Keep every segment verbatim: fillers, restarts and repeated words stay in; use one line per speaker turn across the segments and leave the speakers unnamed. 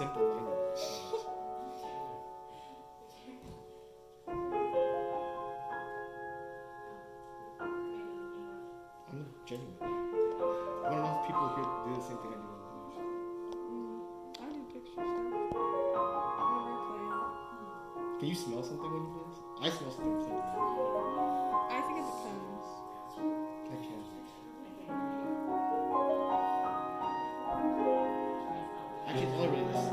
simple minded. I'm not genuine. I want to know if people here do the same thing I do.
I do picture stuff. Never play it.
Can you smell something when you do this? I smell something. Too.
I think it depends.
I can't. I can tolerate this.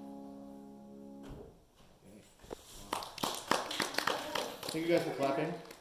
Thank you guys for clapping.